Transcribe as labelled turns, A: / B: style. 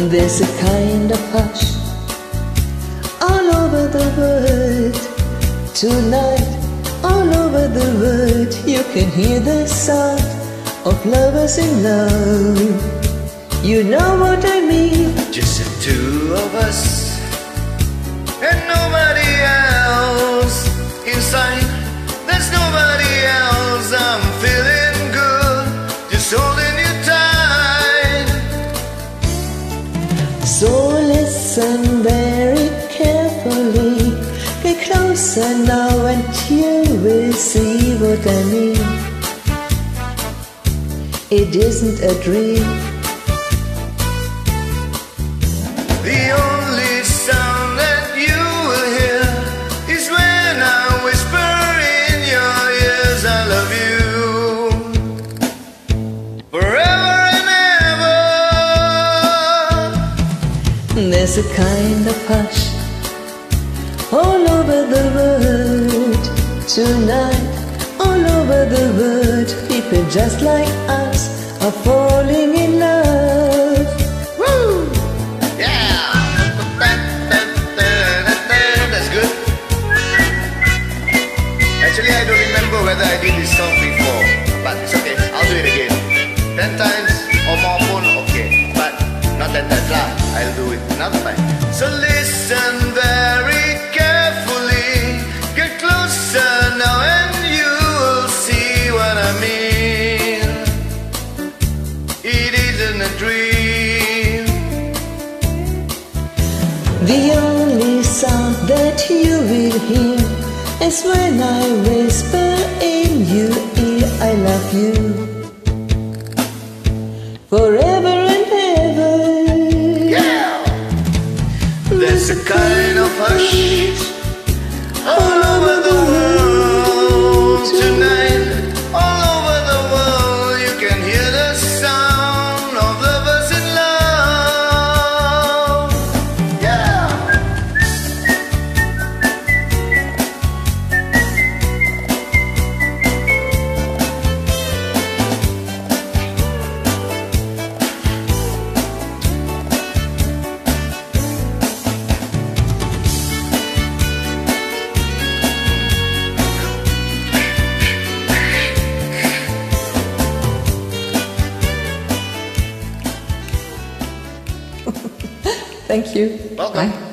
A: There's a kind of hush all over the world. Tonight, all over the world, you can hear the sound of lovers in love. You know what I mean?
B: Just the two of us and nobody else inside. There's nobody else. I'm feeling good, just holding you tight.
A: So listen very carefully. Get closer now and you will see what I mean. It isn't a dream.
B: The only sound that you will hear is when I whisper in your ears, I love you forever and ever.
A: There's a kind of hush all over the world. Tonight, all over the world, people just like us are falling in love.
B: Woo! Yeah! That's good. Actually, I don't remember whether I did this song before, but it's okay, I'll do it again. 10 times or more pun okay, but not 10 times lah. I'll do it another time. So listen very carefully, get closer now and you'll see what I mean. It isn't a dream.
A: The only sound that you will hear is when I whisper in your ear, I love you forever and ever.
B: Yeah! There's a kind of hush all over the world tonight. All over the world you can hear the sound of lovers in love. Yeah!
A: Thank you.
B: Welcome.
A: Bye.